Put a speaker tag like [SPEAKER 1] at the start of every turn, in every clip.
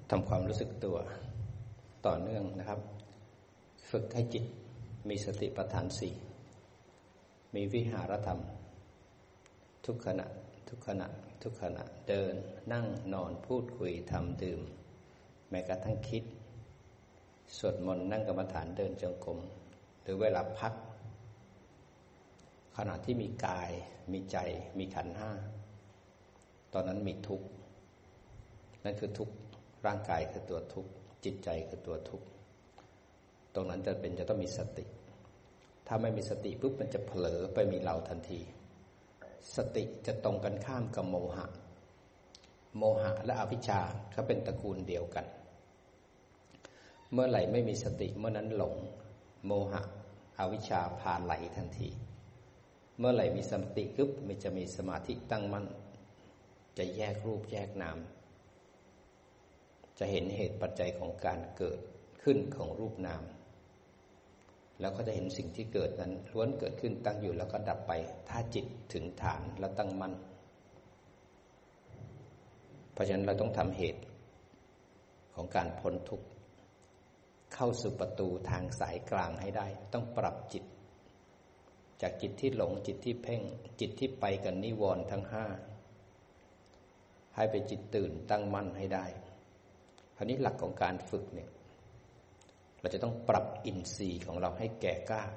[SPEAKER 1] ทำความรู้สึกตัวต่อเนื่องนะครับฝึกให้จิตมีสติปัฏฐานสี่มีวิหารธรรมทุกขณะทุกขณะทุกขณะเดินนั่งนอนพูดคุยทำดื่มแม้กระทั่งคิดสวดมนต์นั่งกรรมฐานเดินจงกรมหรือเวลาพักขณะที่มีกายมีใจมีขันธ์ห้าตอนนั้นมีทุกข์นั่นคือทุกข์ร่างกายคือตัวทุกข์จิตใจคือตัวทุกข์ตรงนั้นจะต้องมีสติถ้าไม่มีสติปุ๊บมันจะเผลอไปมีเราทันทีสติจะตรงกันข้ามกับโมหะโมหะและอวิชชาเขาเป็นตระกูลเดียวกันเมื่อไหร่ไม่มีสติเมื่อนั้นหลงโมหะอวิชชาพาไหลทันทีเมื่อไหร่มีสติปุ๊บมันจะมีสมาธิตั้งมั่นจะแยกรูปแยกนามจะเห็นเหตุปัจจัยของการเกิดขึ้นของรูปนามแล้วก็จะเห็นสิ่งที่เกิดนั้นล้วนเกิดขึ้นตั้งอยู่แล้วก็ดับไปถ้าจิตถึงฐานแล้วตั้งมั่นเพราะฉะนั้นเราต้องทำเหตุของการพ้นทุกข์เข้าสู่ประตูทางสายกลางให้ได้ต้องปรับจิตจากจิตที่หลงจิตที่เพ่งจิตที่ไปกับนิวรณ์ทั้งห้าให้เป็นจิตตื่นตั้งมั่นให้ได้คราวนี้หลักของการฝึกเนี่ยเราจะต้องปรับอินทรีย์ของเราให้แก่กล้า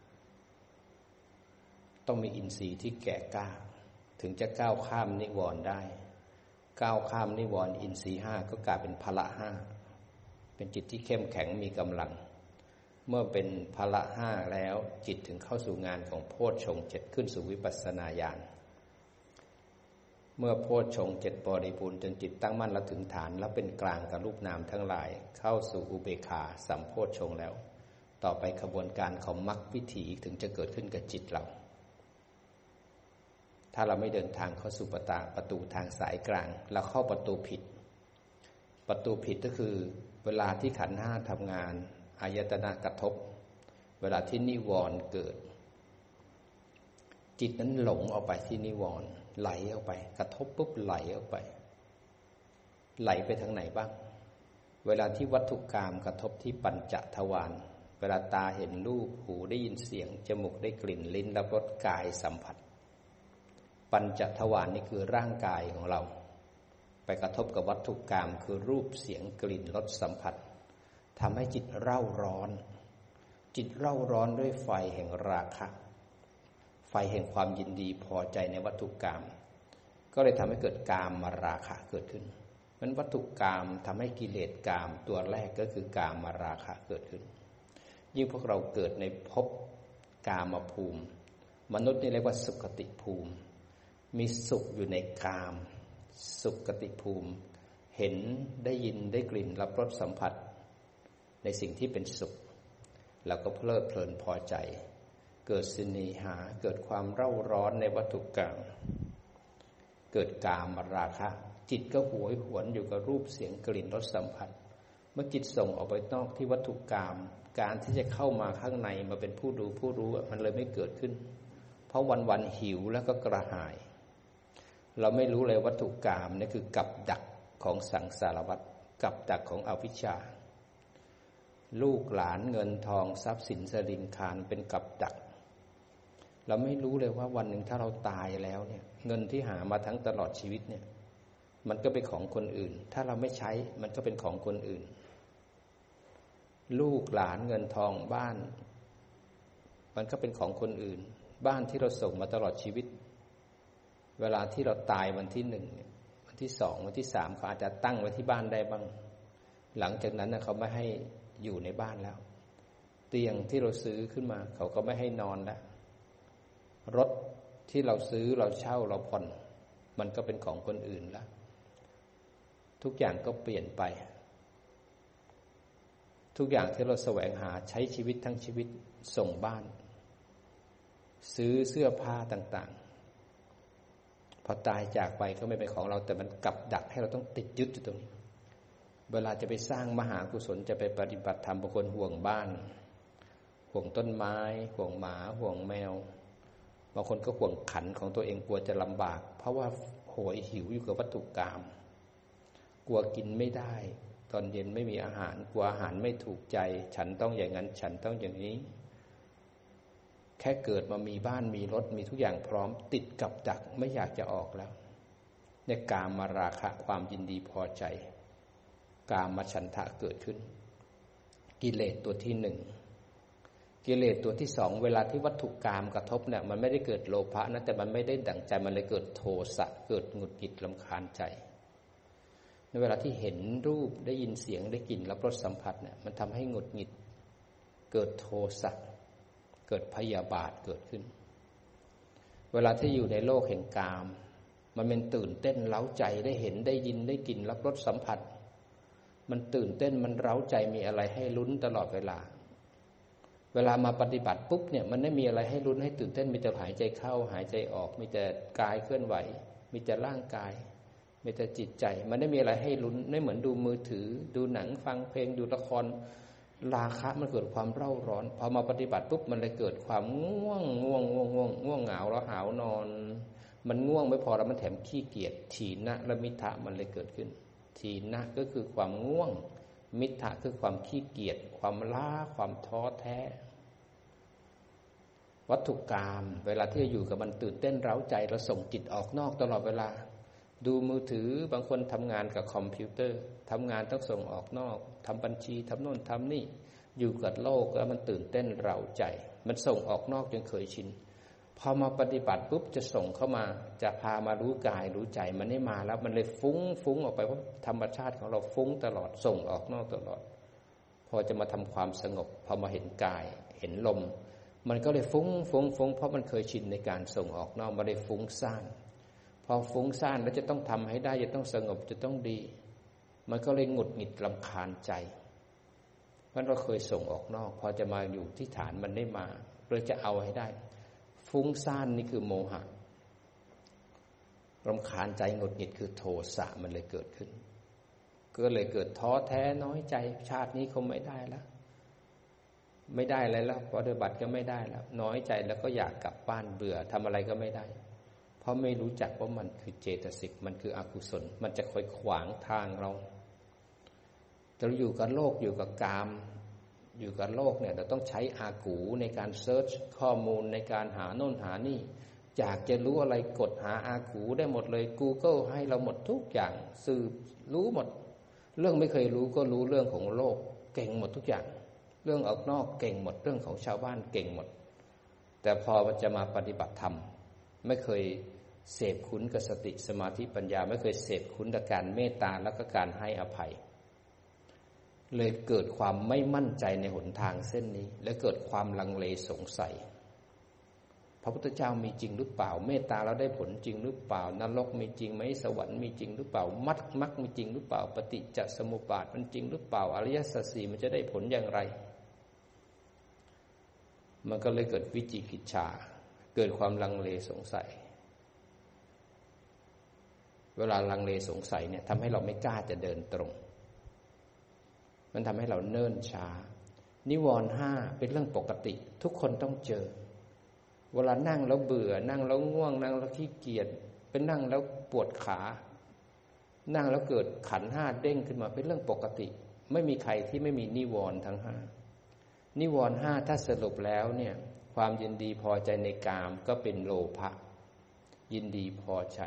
[SPEAKER 1] ต้องมีอินทรีย์ที่แก่กล้าถึงจะก้าวข้ามนิวรณ์ได้ก้าวข้ามนิวรณ์อินทรีย์ห้าก็กลายเป็นพละห้าเป็นจิตที่เข้มแข็งมีกำลังเมื่อเป็นพละห้าแล้วจิตถึงเข้าสู่งานของโพชฌงค์เจ็ดขึ้นสู่วิปัสสนาญาณเมื่อโพชฌงค์เจ็ดบริบูรณ์จนจิตตั้งมั่นและถึงฐานแล้วเป็นกลางกับรูปนามทั้งหลายเข้าสู่อุเบกขาสัมโพชฌงค์แล้วต่อไปกระบวนการของมรรควิถีถึงจะเกิดขึ้นกับจิตเราถ้าเราไม่เดินทางเข้าสู่ประตูทางสายกลางเราเข้าประตูผิดก็คือเวลาที่ขันธ์ห้าทำงานอายตนะกระทบเวลาที่นิวรณ์เกิดจิตนั้นหลงออกไปที่นิวรณ์ไหลออกไปกระทบปุ๊บไหลออกไปไหลไปทางไหนบ้างเวลาที่วัตถุกรรมกระทบที่ปัญจทวารเวลาตาเห็นรูปหูได้ยินเสียงจมูกได้กลิ่นลิ้นรับรสกายสัมผัสปัญจทวารนี่คือร่างกายของเราไปกระทบกับวัตถุกรรมคือรูปเสียงกลิ่นรสสัมผัสทำให้จิตเร่าร้อนด้วยไฟแห่งราคะไฟแห่งความยินดีพอใจในวัตถุกรรมก็เลยทำให้เกิดกามมาราคะเกิดขึ้นมันวัตถุกรรมทำให้กิเลสกามตัวแรกก็คือกามมาราคะเกิดขึ้นยิ่งพวกเราเกิดในภพกามภูมิมนุษย์นี่เรียกว่าสุขติภูมิมีสุขอยู่ในกามสุขติภูมิเห็นได้ยินได้กลิ่นรับรสสัมผัสในสิ่งที่เป็นสุขแล้วก็เพลิดเพลินพอใจเกิดสินีหาเกิดความเร่าร้อนในวัตถุกรรมเกิดกามราคะจิตก็หวยหวนอยู่กับรูปเสียงกลิ่นรสสัมผัสเมื่อจิตส่งออกไปนอกที่วัตถุกรรมการที่จะเข้ามาข้างในมาเป็นผู้ดูผู้รู้มันเลยไม่เกิดขึ้นเพราะวันๆหิวแล้วก็กระหายเราไม่รู้เลยวัตถุกรรมนี่คือกับดักของสังสารวัฏกับดักของอวิชชาลูกหลานเงินทองทรัพย์สินสริงคารเป็นกับดักเราไม่รู้เลยว่าวันหนึ่งถ้าเราตายแล้วเนี่ยเงินที่หามาทั้งตลอดชีวิตเนี่ยมันก็เป็นของคนอื่นถ้าเราไม่ใช้มันก็เป็นของคนอื่นลูกหลานเงินทองบ้านมันก็เป็นของคนอื่นบ้านที่เราส่งมาตลอดชีวิตเวลาที่เราตายวันที่หนึ่งวันที่สองวันที่สามเขาอาจจะตั้งไว้ที่บ้านได้บ้างหลังจากนั้นเขาไม่ให้อยู่ในบ้านแล้วเตียงที่เราซื้อขึ้นมาเขาก็ไม่ให้นอนแล้วรถที่เราซื้อเราเช่าเราผ่อนมันก็เป็นของคนอื่นแล้วทุกอย่างก็เปลี่ยนไปทุกอย่างที่เราแสวงหาใช้ชีวิตทั้งชีวิตส่งบ้านซื้อเสื้อผ้าต่างๆพอตายจากไปก็ไม่เป็นของเราแต่มันกับดักให้เราต้องติดยึดอยู่ตรงนี้เวลาจะไปสร้างมหากุศลจะไปปฏิบัติธรรมบางคนห่วงบ้านห่วงต้นไม้ห่วงหมาห่วงแมวบางคนก็ห่วงขันของตัวเองกลัวจะลำบากเพราะว่าโหยหิวอยู่กับวัตถุกรรมกลัวกินไม่ได้ตอนเย็นไม่มีอาหารกลัวอาหารไม่ถูกใจฉันต้องอย่างนั้นฉันต้องอย่างนี้แค่เกิดมามีบ้านมีรถมีทุกอย่างพร้อมติดกับดักไม่อยากจะออกแล้วในกามราคะความยินดีพอใจกามฉันทะเกิดขึ้นกิเลสตัวที่หนึ่งกิเลสตัวที่สองเวลาที่วัตถุกามกระทบเนี่ยมันไม่ได้เกิดโลภะนะแต่มันไม่ได้ดั่งใจมันเลยเกิดโทสะเกิดหงุดหงิดรำคาญใจในเวลาที่เห็นรูปได้ยินเสียงได้กลิ่นรับรสสัมผัสเนี่ยมันทำให้หงุดหงิดเกิดโทสะเกิดพยาบาทเกิดขึ้นเวลาที่อยู่ในโลกแห่งกามมันเป็นตื่นเต้นเร้าใจได้เห็นได้ยินได้กลิ่นรับรสสัมผัสมันตื่นเต้นมันเร้าใจมีอะไรให้ลุ้นตลอดเวลาเวลามาปฏิบัติปุ๊บเนี่ยมันไม่มีอะไรให้ลุ้นให้ตื่นเต้นมีแต่หายใจเข้าหายใจออกมีแต่กายเคลื่อนไหวมีแต่ร่างกายมีแต่จิตใจมันไม่มีอะไรให้ลุ้นไม่เหมือนดูมือถือดูหนังฟังเพลงดูละครราคะมันเกิดความเร่าร้อนพอมาปฏิบัติปุ๊บมันเลยเกิดความง่วงเหงาแล้วหาวนอนมันง่วงไม่พอแล้วมันแถมขี้เกียจถีนะและมิทะมันเลยเกิดขึ้นถีนะก็คือความง่วงมิทะคือความขี้เกียจความล้าความท้อแท้วัตถุกรรมเวลาที่อยู่กับมันตื่นเต้นเร้าใจเราส่งจิตออกนอกตลอดเวลาดูมือถือบางคนทำงานกับคอมพิวเตอร์ทำงานต้องส่งออกนอกทำบัญชีทำโน่นทำนี่อยู่กับโลกแล้วมันตื่นเต้นเร้าใจมันส่งออกนอกจนเคยชินพอมาปฏิบัติปุ๊บจะส่งเข้ามาจะพามารู้กายรู้ใจมันไม่มาแล้วมันเลยฟุ้งออกไปเพราะธรรมชาติของเราฟุ้งตลอดส่งออกนอกตลอดพอจะมาทำความสงบพอมาเห็นกายเห็นลมมันก็เลยฟุ้งเพราะมันเคยชินในการส่งออกนอกมันเลยฟุ้งซ่านพอฟุ้งซ่านแล้วจะต้องทำให้ได้จะต้องสงบจะต้องดีมันก็เลยหงุดหงิดรำคาญใจเพราะเราเคยส่งออกนอกพอจะมาอยู่ที่ฐานมันได้มาเราจะเอาให้ได้ฟุ้งซ่านนี่คือโมหะรำคาญใจหงุดหงิดคือโทสะมันเลยเกิดขึ้นก็เลยเกิดท้อแท้น้อยใจชาตินี้คงไม่ได้แล้วไม่ได้อะไรแล้วปฏิบัติก็ไม่ได้แล้วน้อยใจแล้วก็อยากกลับบ้านเบื่อทำอะไรก็ไม่ได้เพราะไม่รู้จักว่ามันคือเจตสิกมันคืออกุศลมันจะคอยขวางทางเราอยู่กับโลกอยู่กับกามอยู่กับโลกเนี่ยเราต้องใช้อากูในการเซิร์ชข้อมูลในการหาโน่นหานี่อยากจะรู้อะไรกดหาอากูได้หมดเลย Google ให้เราหมดทุกอย่างสืบรู้หมดเรื่องไม่เคยรู้ก็รู้เรื่องของโลกเก่งหมดทุกอย่างเรื่องออกนอกเก่งหมดเรื่องของชาวบ้านเก่งหมดแต่พอจะมาปฏิบัติธรรมไม่เคยเสพคุ้นกับสติสมาธิปัญญาไม่เคยเสพคุ้นกับการเมตตาและก็การให้อภัยเลยเกิดความไม่มั่นใจในหนทางเส้นนี้และเกิดความลังเลสงสัยพระพุทธเจ้ามีจริงหรือเปล่าเมตตาเราได้ผลจริงหรือเปล่านรกมีจริงไหมสวรรค์มีจริงหรือเปล่ามรรคมีจริงหรือเปล่าปฏิจจสมุปบาทมันจริงหรือเปล่าอริยสัจสี่มันจะได้ผลอย่างไรมันก็เลยเกิดวิจิกิจฉาเกิดความลังเลสงสัยเวลาลังเลสงสัยเนี่ยทำให้เราไม่กล้าจะเดินตรงมันทำให้เราเนิ่นช้านิวรณ์ห้าเป็นเรื่องปกติทุกคนต้องเจอเวลานั่งแล้วเบื่อนั่งแล้วง่วงนั่งแล้วขี้เกียจเป็นนั่งแล้วปวดขานั่งแล้วเกิดขันธ์ห้าเด้งขึ้นมาเป็นเรื่องปกติไม่มีใครที่ไม่มีนิวรณ์ทั้งห้านิวรณ์ห้าถ้าสรุปแล้วเนี่ยความยินดีพอใจในกามก็เป็นโลภะยินดีพอใจ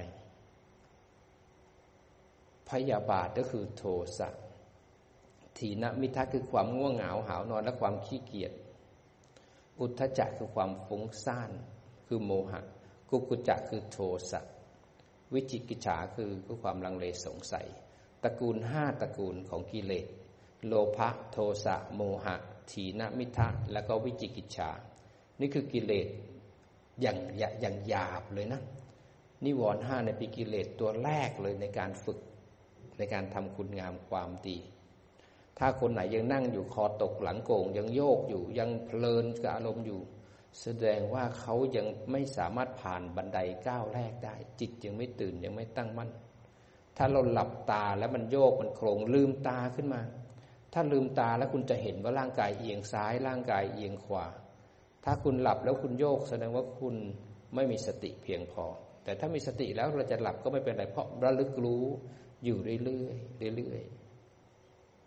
[SPEAKER 1] พยาบาทก็คือโทสะถีนมิทะคือความง่วงเหงาหาวนอนและความขี้เกียจอุทธัจจะคือความฟุ้งซ่านคือโมหะกุกุจจะคือโทสะวิจิกิจฉาคือความลังเลสงสัยตระกูลห้าตระกูลของกิเลสโลภะโทสะโมหะถีนมิทะแล้วก็วิจิกิจฉานี่คือกิเลสอย่างหยาบเลยนะนิวรณ์ห้าในเป็นกิเลสตัวแรกเลยในการฝึกในการทำคุณงามความดีถ้าคนไหนยังนั่งอยู่คอตกหลังโก่งยังโยกอยู่ยังเพลินกับอารมณ์อยู่แสดงว่าเขายังไม่สามารถผ่านบันไดก้าวแรกได้จิตยังไม่ตื่นยังไม่ตั้งมั่นถ้าเราหลับตาแล้วมันโยกมันโครงลืมตาขึ้นมาถ้าลืมตาแล้วคุณจะเห็นว่าร่างกายเอียงซ้ายร่างกายเอียงขวาถ้าคุณหลับแล้วคุณโยกแสดงว่าคุณไม่มีสติเพียงพอแต่ถ้ามีสติแล้วเราจะหลับก็ไม่เป็นไรเพราะระลึกรู้อยู่เรื่อยๆ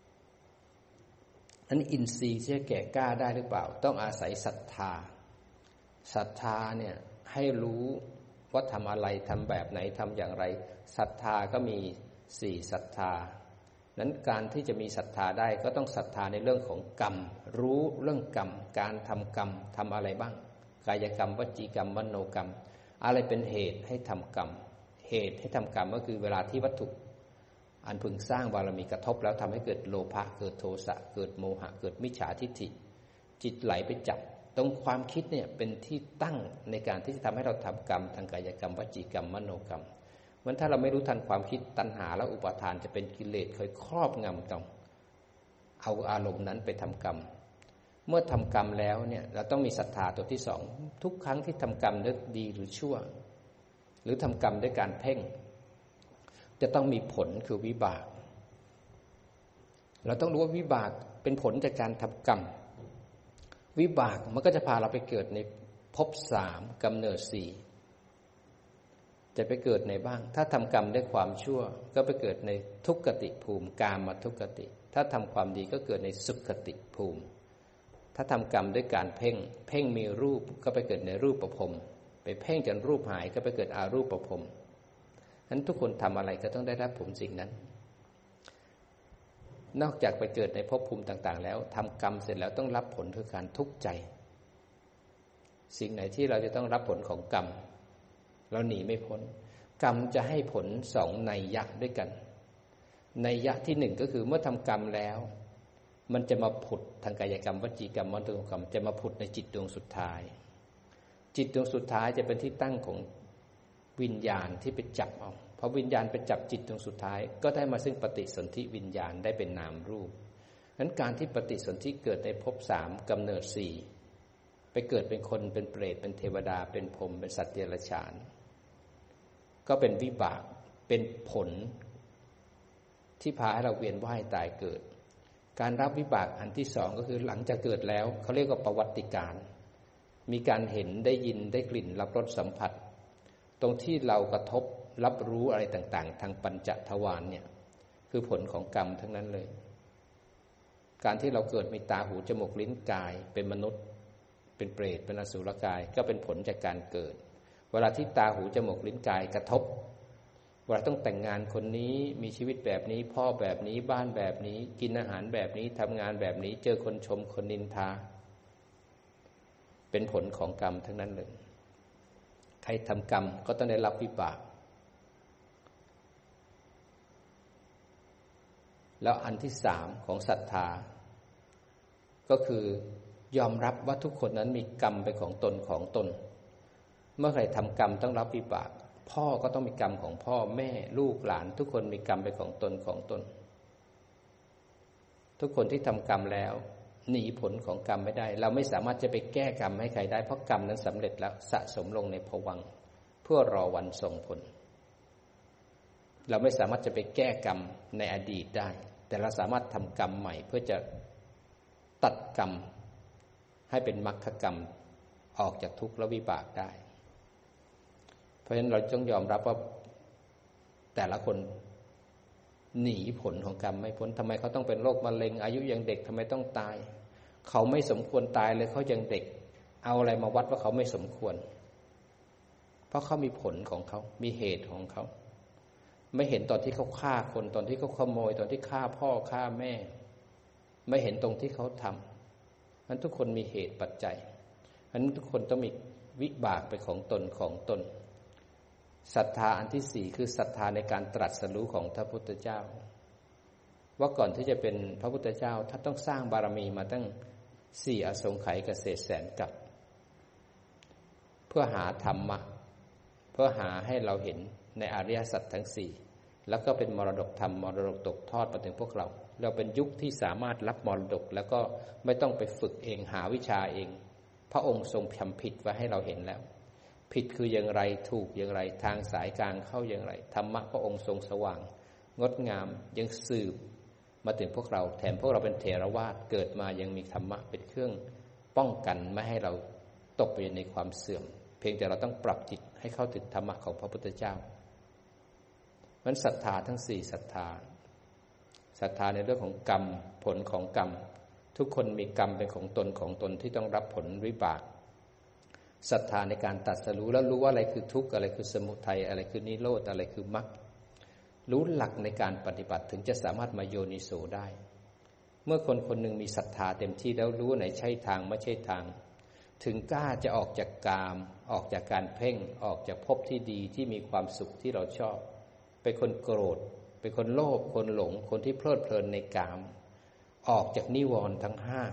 [SPEAKER 1] อันนี้อินทรีย์ที่จะแก่กล้าได้หรือเปล่าต้องอาศัยศรัทธาศรัทธาเนี่ยให้รู้ว่าทำอะไรทำแบบไหนทำอย่างไรศรัทธาก็มี4ศรัทธานั้นการที่จะมีศรัทธาได้ก็ต้องศรัทธาในเรื่องของกรรมรู้เรื่องกรรมการทำกรรมทำอะไรบ้างกายกรรมวจีกรรมมโนกรรมอะไรเป็นเหตุให้ทำกรรมเหตุให้ทำกรรมก็คือเวลาที่วัตถุอันพึงสร้างบารมีกระทบแล้วทำให้เกิดโลภะเกิดโทสะเกิดโมหะเกิดมิจฉาทิฏฐิจิตไหลไปจับตรงความคิดเนี่ยเป็นที่ตั้งในการที่จะทำให้เราทำกรรมทางกายกรรมวจีกรรมมโนกรรมมันถ้าเราไม่รู้ทันความคิดตัณหาและอุปาทานจะเป็นกิเลสคอยครอบงำต้องเอาอารมณ์นั้นไปทำกรรมเมื่อทำกรรมแล้วเนี่ยเราต้องมีศรัทธาตัวที่สองทุกครั้งที่ทำกรรมด้วยดีหรือชั่วหรือทำกรรมด้วยการเพ่งจะต้องมีผลคือวิบากเราต้องรู้ว่าวิบากเป็นผลจากการทำกรรมวิบากมันก็จะพาเราไปเกิดในภพ3กำเนิด4จะไปเกิดในบ้างถ้าทำกรรมด้วยความชั่วก็ไปเกิดในทุกขติภูมิกามทุกขติถ้าทำความดีก็เกิดในสุขติภูมิถ้าทำกรรมด้วยการเพ่งมีรูปก็ไปเกิดในรูปภพไปเพ่งจนรูปหายก็ไปเกิดอารูปภพนั้นทุกคนทำอะไรก็ต้องได้รับผลสิ่งนั้นนอกจากไปเกิดในภพภูมิต่างๆแล้วทำกรรมเสร็จแล้วต้องรับผลคือการทุกข์ใจสิ่งไหนที่เราจะต้องรับผลของกรรมเราหนีไม่พ้นกรรมจะให้ผล2นัยยะด้วยกันนัยยะที่1ก็คือเมื่อทำกรรมแล้วมันจะมาผุดทางกายกรรมวจีกรรมมโนกรรมจะมาผุดในจิตดวงสุดท้ายจิตดวงสุดท้ายจะเป็นที่ตั้งของวิญญาณที่ไปจับเอาพอวิญญาณไปจับจิตดวงสุดท้ายก็ได้มาซึ่งปฏิสนธิวิญญาณได้เป็นนามรูปนั้นการที่ปฏิสนธิเกิดในภพ3กำเนิด4ไปเกิดเป็นคนเป็นเปรตเป็นเทวดาเป็นพรหมเป็นสัตว์เดรัจฉานก็เป็นวิบากเป็นผลที่พาให้เราเวียนว่ายตายเกิดการรับวิบากอันที่2ก็คือหลังจากเกิดแล้วเขาเรียกว่าประวัติการมีการเห็นได้ยินได้กลิ่นรับรสสัมผัสตรงที่เรากระทบรับรู้อะไรต่างๆทางปัญจทวารเนี่ยคือผลของกรรมทั้งนั้นเลยการที่เราเกิดมีตาหูจมูกลิ้นกายเป็นมนุษย์เป็นเปรตเป็นอสุรกายก็เป็นผลจากการเกิดเวลาที่ตาหูจมูกลิ้นกายกระทบเวลาต้องแต่งงานคนนี้มีชีวิตแบบนี้พ่อแบบนี้บ้านแบบนี้กินอาหารแบบนี้ทำงานแบบนี้เจอคนชมคนนินทาเป็นผลของกรรมทั้งนั้นเลยใครทำกรรมก็ต้องได้รับวิบากแล้วอันที่3ของศรัทธาก็คือยอมรับว่าทุกคนนั้นมีกรรมเป็นของตนของตนเมื่อใครทำกรรมต้องรับวิบากพ่อก็ต้องมีกรรมของพ่อแม่ลูกหลานทุกคนมีกรรมเป็นของตนของตนทุกคนที่ทำกรรมแล้วหนีผลของกรรมไม่ได้เราไม่สามารถจะไปแก้กรรมให้ใครได้เพราะกรรมนั้นสำเร็จแล้วสะสมลงในภวังค์เพื่อรอวันส่งผลเราไม่สามารถจะไปแก้กรรมในอดีตได้แต่เราสามารถทำกรรมใหม่เพื่อจะตัดกรรมให้เป็นมรรคกรรมออกจากทุกข์และวิบากได้เพราะฉะนั้นเราต้องยอมรับว่าแต่ละคนหนีผลของกรรมไม่พ้นทำไมเขาต้องเป็นโรคมะเร็งอายุยังเด็กทำไมต้องตายเขาไม่สมควรตายเลยเขายังเด็กเอาอะไรมาวัดว่าเขาไม่สมควรเพราะเขามีผลของเขามีเหตุของเขาไม่เห็นตอนที่เขาฆ่าคนตอนที่เขาขโมยตอนที่ฆ่าพ่อฆ่าแม่ไม่เห็นตรงที่เขาทำนั้นทุกคนมีเหตุปัจจัยนั้นทุกคนต้องมีวิบากเป็นของตนของตนศรัทธาอันที่4คือศรัทธาในการตรัสรู้ของพระพุทธเจ้าว่าก่อนที่จะเป็นพระพุทธเจ้าท่านต้องสร้างบารมีมาตั้ง4อสงไขยกับเศษแสนกับเพื่อหาธรรมะเพื่อหาให้เราเห็นในอริยสัจทั้ง4แล้วก็เป็นมรดกธรรมมรดกตกทอดมาถึงพวกเราเป็นยุคที่สามารถรับมรดกแล้วก็ไม่ต้องไปฝึกเองหาวิชาเองพระองค์ทรงทำผิดไว้ให้เราเห็นแล้วผิดคืออย่างไรถูกอย่างไรทางสายกลางเข้าอย่างไรธรรมะพระองค์ทรงสว่างงดงามยังสืบมาถึงพวกเราแถมพวกเราเป็นเถรวาทเกิดมายังมีธรรมะเป็นเครื่องป้องกันไม่ให้เราตกไปในความเสื่อมเพียงแต่เราต้องปรับจิตให้เข้าถึงธรรมะของพระพุทธเจ้ามันศรัทธาทั้ง4ศรัทธาในเรื่องของกรรมผลของกรรมทุกคนมีกรรมเป็นของตนที่ต้องรับผลวิบากศรัทธาในการตรัสรู้แล้วรู้ว่าอะไรคือทุกข์อะไรคือสมุทัยอะไรคือนิโรธอะไรคือมรรครู้หลักในการปฏิบัติถึงจะสามารถมาโยนิโสได้เมื่อคนคนหนึ่งมีศรัทธาเต็มที่แล้วรู้ไหนใช่ทางไม่ใช่ทางถึงกล้าจะออกจากกามออกจากการเพ่งออกจากภพที่ดีที่มีความสุขที่เราชอบเป็นคนโกรธเป็นคนโลภคนหลงคนที่เพลิดเพลินในกามออกจากนิวรณ์ทั้งห้า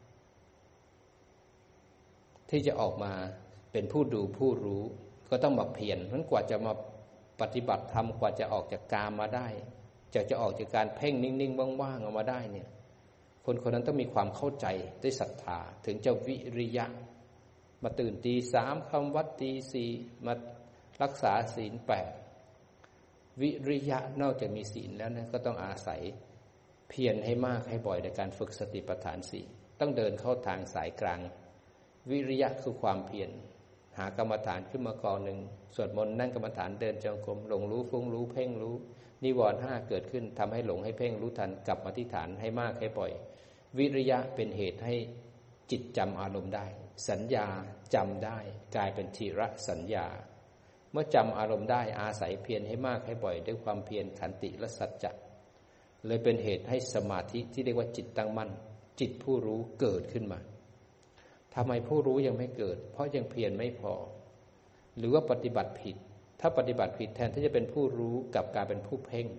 [SPEAKER 1] ที่จะออกมาเป็นผู้ดูผู้รู้ก็ต้องมาเพียรเพราะกว่าจะมาปฏิบัติธรรมกว่าจะออกจากกามมาได้จะออกจากการเพ่งนิ่งๆว่างๆออกมาได้เนี่ยคนคนนั้นต้องมีความเข้าใจด้วยศรัทธาถึงจะวิริยะมาตื่นตีสามคำวัดตีสี่มารักษาศีล8วิริยะนอกจากมีศีลแล้วนะก็ต้องอาศัยเพียรให้มากให้บ่อยในการฝึกสติปัฏฐาน4ต้องเดินเข้าทางสายกลางวิริยะคือความเพียรหากรรมฐานขึ้นมากองหนึ่งสวดมนต์นั่งกรรมฐานเดินจงกรมหลงรู้ฟุ้งรู้เพ่งรู้นิวรณ์5เกิดขึ้นทำให้หลงให้เพ่งรู้ทันกลับมาที่ฐานให้มากให้บ่อยวิริยะเป็นเหตุให้จิตจำอารมณ์ได้สัญญาจำได้กลายเป็นธีระสัญญาเมื่อจำอารมณ์ได้อาศัยเพียรให้มากให้บ่อยด้วยความเพียรขันติและสัจจะเลยเป็นเหตุให้สมาธิที่เรียกว่าจิตตั้งมั่นจิตผู้รู้เกิดขึ้นมาทำไมผู้รู้ยังไม่เกิดเพราะยังเพียรไม่พอหรือว่าปฏิบัติผิดถ้าปฏิบัติผิดแทนที่จะเป็นผู้รู้กลับกลายเป็นผู้เพ่ง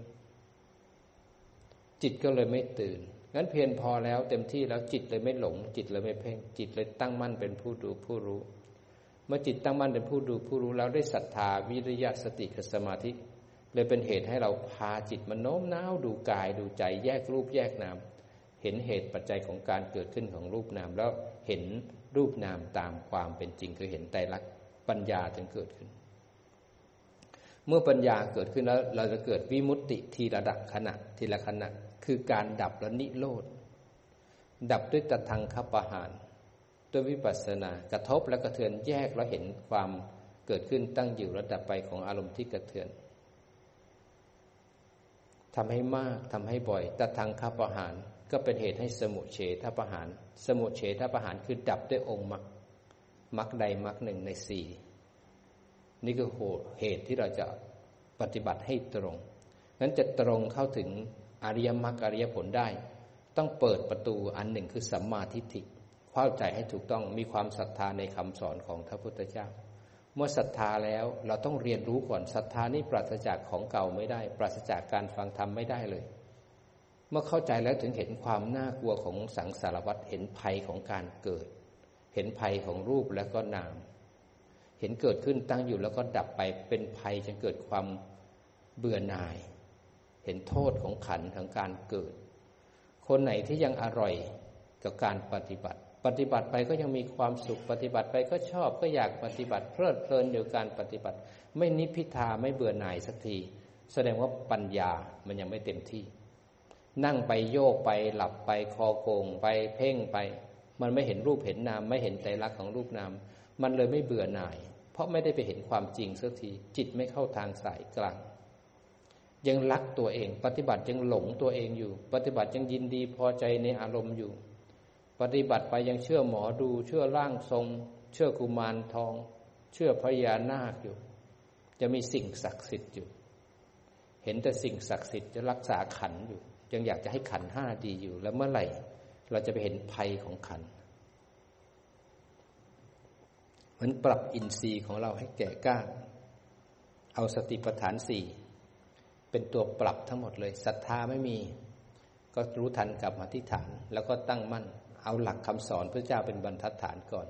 [SPEAKER 1] จิตก็เลยไม่ตื่นงั้นเพียรพอแล้วเต็มที่แล้วจิตเลยไม่หลงจิตเลยไม่เพ่งจิตเลยตั้งมั่นเป็นผู้ดูผู้รู้เมื่อจิตตั้งมั่นเป็นผู้ดูผู้รู้แล้วได้ศรัทธาวิริยะสติกับสมาธิเลยเป็นเหตุให้เราพาจิตมาโน้มน้าวดูกายดูใจแยกรูปแยกนามเห็นเหตุปัจจัยของการเกิดขึ้นของรูปนามแล้วเห็นรูปนามตามความเป็นจริงคือเห็นไตรลักษณ์ปัญญาจึงเกิดขึ้นเมื่อปัญญาเกิดขึ้นแล้วเราจะเกิดวิมุตติทีละขณะทีละขณะคือการดับและนิโรธดับด้วยตทังคปหานด้วยวิปัสสนากระทบและกระเทือนแยกแล้วเห็นความเกิดขึ้นตั้งอยู่และดับไปของอารมณ์ที่กระเทือนทำให้มากทำให้บ่อยตทังคปหานก็เป็นเหตุให้สมุเฉทปหานสมุเฉทปหานคือดับด้วยองค์มรรคใดมรรคหนึ่งใน4นี่คือเหตุที่เราจะปฏิบัติให้ตรงนั้นจะตรงเข้าถึงอริยมรรคอริยผลได้ต้องเปิดประตูอันหนึ่งคือสัมมาทิฏฐิเข้าใจให้ถูกต้องมีความศรัทธาในคำสอนของพระพุทธเจ้าเมื่อศรัทธาแล้วเราต้องเรียนรู้ก่อนศรัทธานี่ปราศจากของเก่าไม่ได้ปราศจากการฟังธรรมไม่ได้เลยเมื่อเข้าใจแล้วถึงเห็นความน่ากลัวของสังสารวัฏเห็นภัยของการเกิดเห็นภัยของรูปและก็นามเห็นเกิดขึ้นตั้งอยู่แล้วก็ดับไปเป็นภัยจนเกิดความเบื่อหน่ายเห็นโทษของขันธ์ของการเกิดคนไหนที่ยังอร่อยกับการปฏิบัติไปก็ยังมีความสุขปฏิบัติไปก็ชอบก็อยากปฏิบัติเพลิดเพลินอยู่การปฏิบัติไม่นิพพิทาไม่เบื่อหน่ายสักทีแสดงว่าปัญญามันยังไม่เต็มที่นั่งไปโยกไปหลับไปคอโกงไปเพ่งไปมันไม่เห็นรูปเห็นนามไม่เห็นไตรลักษณ์ของรูปนามมันเลยไม่เบื่อหน่ายเพราะไม่ได้ไปเห็นความจริงสักทีจิตไม่เข้าทางสายกลางยังรักตัวเองปฏิบัติยังหลงตัวเองอยู่ปฏิบัติยังยินดีพอใจในอารมณ์อยู่ปฏิบัติไปยังเชื่อหมอดูเชื่อร่างทรงเชื่อกุมารทองเชื่อพญานาคอยู่จะมีสิ่งศักดิ์สิทธิ์อยู่เห็นแต่สิ่งศักดิ์สิทธิ์จะรักษาขันธ์อยู่ยังอยากจะให้ขันธ์5ดีอยู่แล้วเมื่อไหร่เราจะไปเห็นภัยของขันธ์มันปรับอินทรีย์ของเราให้แก่กล้าเอาสติปัฏฐาน4เป็นตัวปรับทั้งหมดเลยศรัทธาไม่มีก็รู้ทันกลับมาที่ฐานแล้วก็ตั้งมั่นเอาหลักคำสอนพระเจ้าเป็นบรรทัดฐานก่อน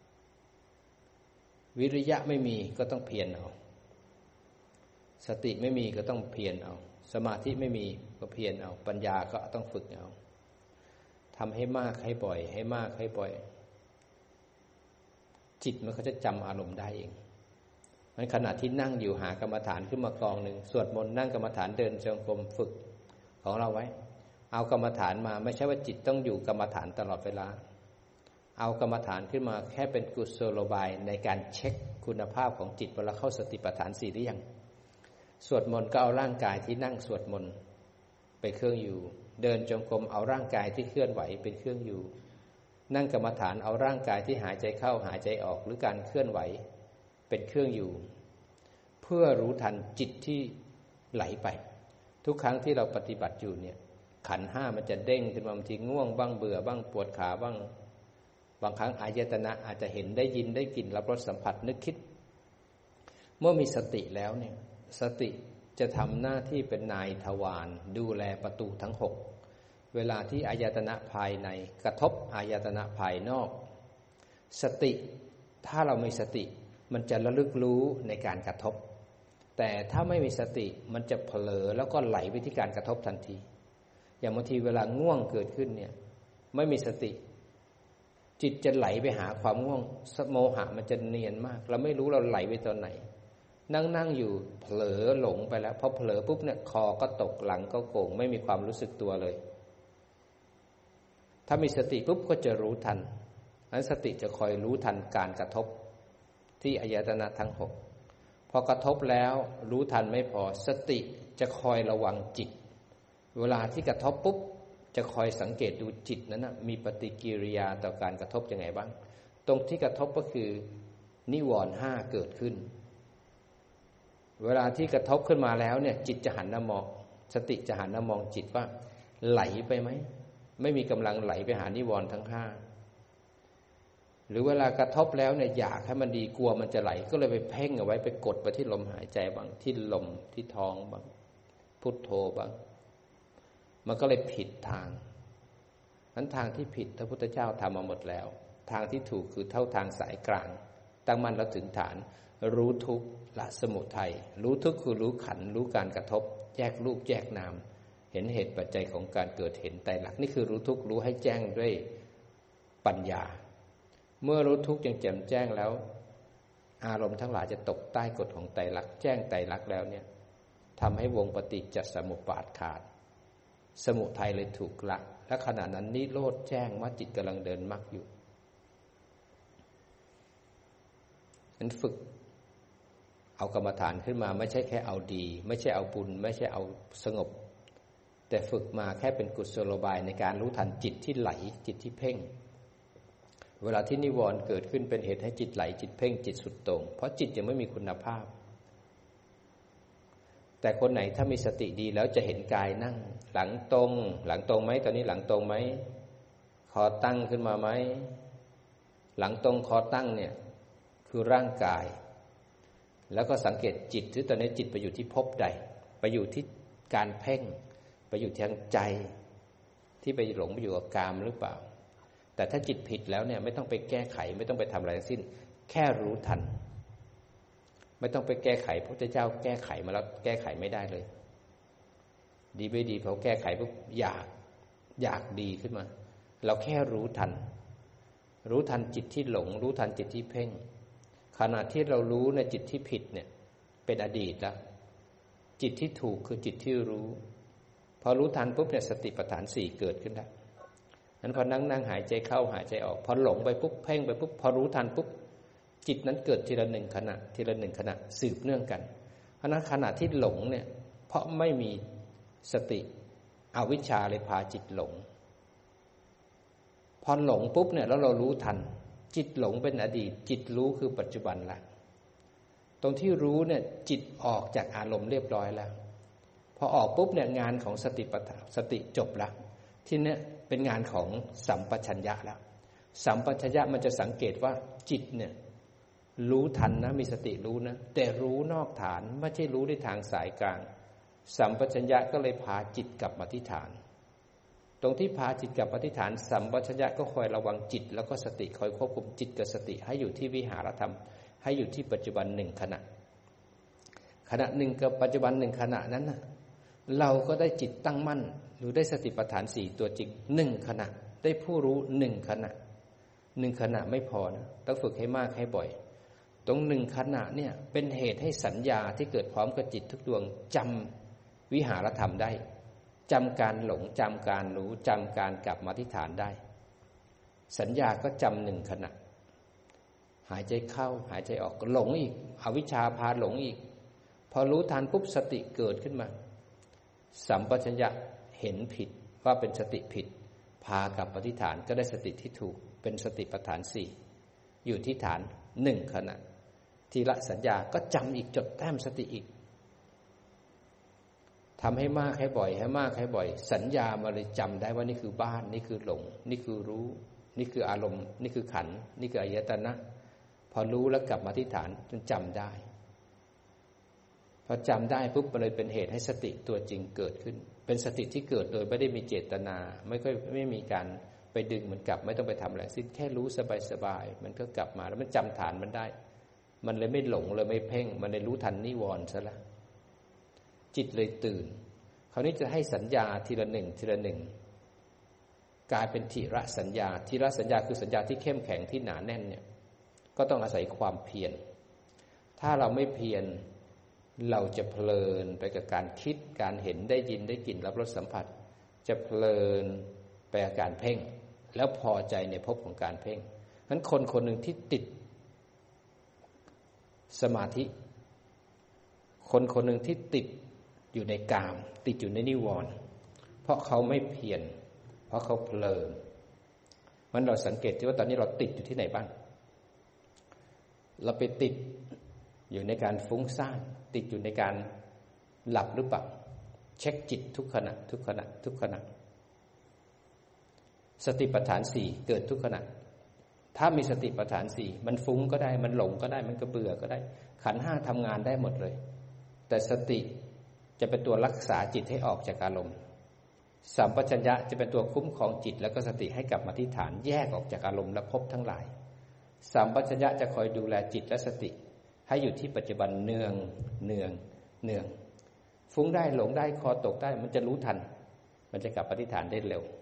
[SPEAKER 1] วิริยะไม่มีก็ต้องเพียรเอาสติไม่มีก็ต้องเพียรเอาสมาธิไม่มีก็เพียรเอาปัญญาก็ต้องฝึกเอาทำให้มากให้บ่อยให้มากให้บ่อยจิตมันก็จะจำอารมณ์ได้เองมันขณะที่นั่งอยู่หากรรมฐานขึ้นมากองหนึ่งสวดมนต์นั่งกรรมฐานเดินจงกรมฝึกของเราไว้เอากรรมฐานมาไม่ใช่ว่าจิตต้องอยู่กรรมฐานตลอดเวลาเอากรรมฐานขึ้นมาแค่เป็นกุศโลบายในการเช็คคุณภาพของจิตเวลาเข้าสติปัฏฐาน4หรือยังสวดมนต์ก็เอาร่างกายที่นั่งสวดมนต์เป็นเครื่องอยู่เดินจงกรมเอาร่างกายที่เคลื่อนไหวเป็นเครื่องอยู่นั่งกรรมฐานเอาร่างกายที่หายใจเข้าหายใจออกหรือการเคลื่อนไหวเป็นเครื่องอยู่เพื่อรู้ทันจิตที่ไหลไปทุกครั้งที่เราปฏิบัติอยู่เนี่ยขันธ์ห้ามันจะเด้งขึ้นมาบางทีง่วงบ้างเบื่อบ้างปวดขาบ้างบางครั้งอายตนะอาจจะเห็นได้ยินได้กลิ่นรับรสสัมผัสนึกคิดเมื่อมีสติแล้วเนี่ยสติจะทำหน้าที่เป็นนายทวารดูแลประตูทั้งหกเวลาที่อายตนะภายในกระทบอายตนะภายนอกสติถ้าเรามีสติมันจะระลึกรู้ในการกระทบแต่ถ้าไม่มีสติมันจะเผลอแล้วก็ไหลไปที่การกระทบทันทีอย่างบางทีเวลาง่วงเกิดขึ้นเนี่ยไม่มีสติจิตจะไหลไปหาความง่วงโมหะมันจะเนียนมากเราไม่รู้เราไหลไปตอนไหนนั่งอยู่เผลอหลงไปแล้วพอเผลอปุ๊บเนี่ยคอก็ตกหลังก็โก่งไม่มีความรู้สึกตัวเลยถ้ามีสติปุ๊บก็จะรู้ทันนั้นสติจะคอยรู้ทันการกระทบที่อายตนะทั้งหกพอกระทบแล้วรู้ทันไม่พอสติจะคอยระวังจิตเวลาที่กระทบปุ๊บจะคอยสังเกตดูจิตนั้นนะมีปฏิกิริยาต่อการกระทบยังไงบ้างตรงที่กระทบก็คือนิวรณ์ห้าเกิดขึ้นเวลาที่กระทบขึ้นมาแล้วเนี่ยจิตจะหันมามองสติจะหันมามองจิตว่าไหลไปไหมไม่มีกำลังไหลไปหานิวรณ์ทั้งห้าหรือเวลากระทบแล้วเนี่ยอยากให้มันดีกลัวมันจะไหลก็เลยไปเพ่งเอาไว้ไปกดไปที่ลมหายใจบ้างที่ลมที่ท้องบ้างพุทโธบ้างมันก็เลยผิดทางนั้นทางที่ผิดพระพุทธเจ้าทำมาหมดแล้วทางที่ถูกคือเท่าทางสายกลางตั้งมั่นแล้วถึงฐานรู้ทุกข์ละสมุทัยรู้ทุกข์คือรู้ขันธ์รู้การกระทบแยกรูปแยกนามเห็นเหตุปัจจัยของการเกิดเห็นไตรลักษณ์นี่คือรู้ทุกข์รู้ให้แจ้งด้วยปัญญาเมื่อรู้ทุกข์อย่างแจ่มแจ้งแล้วอารมณ์ทั้งหลายจะตกใต้กฎของไตรลักษณ์แจ้งไตรลักษณ์แล้วเนี่ยทำให้วงปฏิจจสมุปบาทขาดสมุทัยเลยถูกละและขณะนั้นนิโรธแจ้งว่าจิตกำลังเดินมรรคอยู่นั้นฝึกเอากรรมฐานขึ้นมาไม่ใช่แค่เอาดีไม่ใช่เอาบุญไม่ใช่เอาสงบแต่ฝึกมาแค่เป็นกุศโลบายในการรู้ทันจิตที่ไหลจิตที่เพ่งเวลาที่นิวรณ์เกิดขึ้นเป็นเหตุให้จิตไหลจิตเพ่งจิตสุดโต่งเพราะจิตยังไม่มีคุณภาพแต่คนไหนถ้ามีสติดีแล้วจะเห็นกายนั่งหลังตรงไหมตอนนี้หลังตรงไหมคอตั้งขึ้นมาไหมหลังตรงคอตั้งเนี่ยคือร่างกายแล้วก็สังเกตจิตที่ตอนนี้จิตไปอยู่ที่ภพใดไปอยู่ที่การเพ่งไปอยู่ทางใจที่ไปหลงไปอยู่กับกามหรือเปล่าแต่ถ้าจิตผิดแล้วเนี่ยไม่ต้องไปแก้ไขไม่ต้องไปทำอะไรทั้งสิ้นแค่รู้ทันไม่ต้องไปแก้ไขพระพุทธเจ้าแก้ไขมาแล้วแก้ไขไม่ได้เลยดีไม่ดีพอแก้ไขปุ๊บอยากดีขึ้นมาเราแค่รู้ทันจิตที่หลงรู้ทันจิตที่เพ่งขณะที่เรารู้ในจิตที่ผิดเนี่ยเป็นอดีตแล้วจิตที่ถูกคือจิตที่รู้พอรู้ทันปุ๊บเนี่ยสติปัฏฐานสี่เกิดขึ้นแล้วนั้นพอนั่งหายใจเข้าหายใจออกพอหลงไปปุ๊บเพ่งไปปุ๊บพอรู้ทันปุ๊บจิตนั้นเกิดทีละหนึ่งขณะทีละหนึ่งขณะสืบเนื่องกันเพราะนั้นขณะที่หลงเนี่ยเพราะไม่มีสติอวิชชาเลยพาจิตหลงพอหลงปุ๊บเนี่ยแล้วเรารู้ทันจิตหลงเป็นอดีตจิตรู้คือปัจจุบันละตรงที่รู้เนี่ยจิตออกจากอารมณ์เรียบร้อยแล้วพอออกปุ๊บเนี่ยงานของสติจบละที่เนี่ยเป็นงานของสัมปชัญญะแล้วสัมปชัญญะมันจะสังเกตว่าจิตเนี่ยรู้ทันนะมีสติรู้นะแต่รู้นอกฐานไม่ใช่รู้ในทางสายกลางสัมปชัญญะก็เลยพาจิตกลับมาที่ฐานตรงที่พาจิตกลับมาที่ฐานสัมปชัญญะก็คอยระวังจิตแล้วก็สติคอยควบคุมจิตกับสติให้อยู่ที่วิหารธรรมให้อยู่ที่ปัจจุบันหนึ่งขณะหนึ่งกับปัจจุบันหนึ่งขณะนั้นนะเราก็ได้จิตตั้งมั่นหรือได้สติปัฏฐานสี่ตัวจริงหนึ่งขณะได้ผู้รู้หนึ่งขณะไม่พอนะต้องฝึกให้มากให้บ่อยตรงหนึ่งขณะเนี่ยเป็นเหตุให้สัญญาที่เกิดพร้อมกับจิตทุกดวงจำวิหารธรรมได้จำการหลงจำการรู้จำการกลับมาที่ฐานได้สัญญาก็จำหนึ่งขณะหายใจเข้าหายใจออกก็หลงอีกอวิชชาพาหลงอีกพอรู้ทันปุ๊บสติเกิดขึ้นมาสัมปชัญญะเห็นผิดว่าเป็นสติผิดพากลับมาที่ฐานก็ได้สติที่ถูกเป็นสติปัฏฐานสี่อยู่ที่ฐาน1ขณะทีละสัญญาก็จำอีกจดแต้มสติอีกทำให้มากให้บ่อยให้มากให้บ่อยสัญญามาเลยจำได้ว่านี่คือบ้านนี่คือหลงนี่คือรู้นี่คืออารมณ์นี่คือขันธ์นี่คืออายตนะพอรู้แล้วกลับมาที่ฐานจนจำได้พอจำได้ปุ๊บมันเลยเป็นเหตุให้สติตัวจริงเกิดขึ้นเป็นสติที่เกิดโดยไม่ได้มีเจตนาไม่มีการไปดึงมันกลับไม่ต้องไปทำอะไรสิ้นแค่รู้สบายๆมันก็กลับมาแล้วมันจำฐานมันได้มันเลยไม่หลงเลยไม่เพ่งมันเลยรู้ทันนิวรณ์ซะละจิตเลยตื่นคราวนี้จะให้สัญญาทีละหนึ่งทีละหนึ่งกลายเป็นทีละสัญญาทีละสัญญาคือสัญญาที่เข้มแข็งที่หนาแน่นเนี่ยก็ต้องอาศัยความเพียรถ้าเราไม่เพียรเราจะเพลินไปกับการคิดการเห็นได้ยินได้กลิ่นรับรสสัมผัสจะเพลินไปกับการเพ่งแล้วพอใจในภพของการเพ่งงั้นคนคนหนึ่งที่ติดสมาธิคนคนหนึ่งที่ติดอยู่ในกามติดอยู่ในนิวรณ์เพราะเขาไม่เพียรเพราะเขาเพลินมันเราสังเกตที่ว่าตอนนี้เราติดอยู่ที่ไหนบ้างเราไปติดอยู่ในการฟุ้งซ่านติดอยู่ในการหลับหรือเปล่าเช็คจิตทุกขณะทุกขณะทุกขณะสติปัฏฐานสี่เกิดทุกขณะถ้ามีสติปัฏฐานสี่มันฟุ้งก็ได้มันหลงก็ได้มันก็เบื่อก็ได้ขันธ์ห้าทำงานได้หมดเลยแต่สติจะเป็นตัวรักษาจิตให้ออกจากอารมณ์สัมปชัญญะจะเป็นตัวคุ้มครองจิตแล้วก็สติให้กลับมาที่ฐานแยกออกจากอารมณ์และภพทั้งหลายสัมปชัญญะจะคอยดูแลจิตและสติให้อยู่ที่ปัจจุบันเนืองฟุ้งได้หลงได้คอตกได้มันจะรู้ทันมันจะกลับมาที่ฐานได้เร็ว